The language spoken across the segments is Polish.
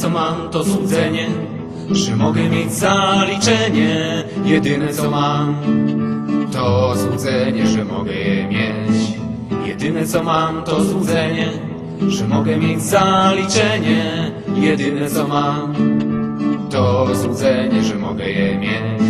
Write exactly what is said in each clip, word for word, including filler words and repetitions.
co mam to złudzenie, że mogę mieć zaliczenie. Jedyne co mam to złudzenie, że mogę je mieć. Jedyne co mam to złudzenie, że mogę mieć zaliczenie. Jedyne co mam to złudzenie, że mogę je mieć.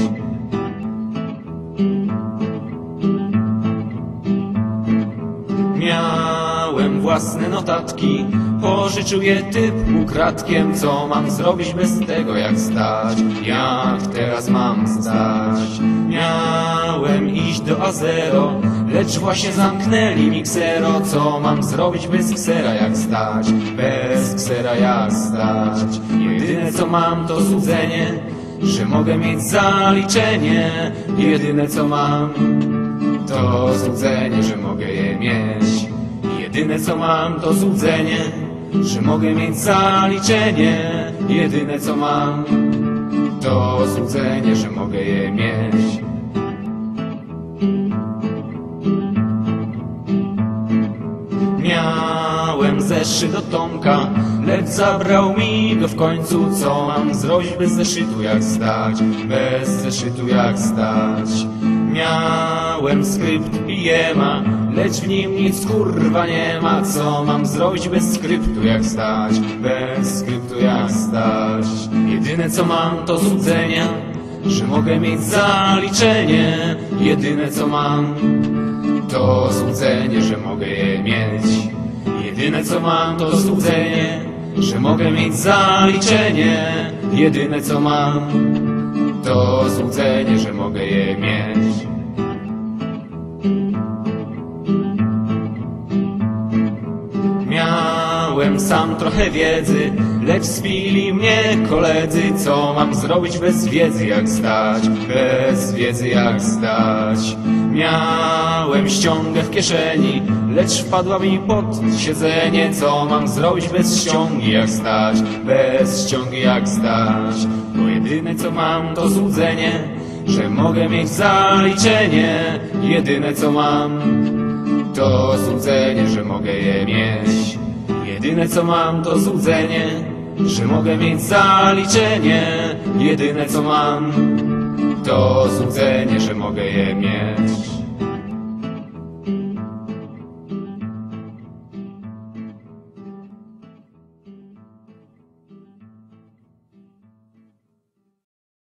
Miałem własne notatki, pożyczył je typ ukradkiem. Co mam zrobić bez tego, jak stać? Jak teraz mam stać? Miałem iść do Azero, lecz właśnie zamknęli mi ksero. Co mam zrobić bez ksera, jak stać? Bez ksera, jak stać? Jedyne co mam to złudzenie, że mogę mieć zaliczenie. Jedyne co mam to złudzenie, że mogę je mieć. Jedyne co mam to złudzenie, że mogę mieć zaliczenie. Jedyne co mam to złudzenie, że mogę je mieć. Miałem zeszyt do Tomka, lecz zabrał mi go w końcu. Co mam zrobić bez zeszytu, jak stać? Bez zeszytu, jak stać? Miałem skrypt i jema, lecz w nim nic kurwa nie ma. Co mam zrobić bez skryptu, jak stać? Bez skryptu, jak stać? Jedyne co mam to złudzenie, że mogę mieć zaliczenie. Jedyne co mam to złudzenie, że mogę je mieć. Jedyne co mam to złudzenie, że mogę mieć zaliczenie. Jedyne co mam to złudzenie, że mogę je mieć. Miałem sam trochę wiedzy, lecz spili mnie koledzy. Co mam zrobić bez wiedzy, jak stać? Bez wiedzy, jak stać? Miałem ściągę w kieszeni, lecz wpadła mi pod siedzenie. Co mam zrobić bez ściągi, jak stać? Bez ściągi, jak stać? Bo jedyne co mam to złudzenie, że mogę mieć zaliczenie. Jedyne co mam to złudzenie, że mogę je mieć. Jedyne co mam to złudzenie, że mogę mieć zaliczenie. Jedyne co mam to złudzenie, że mogę je mieć.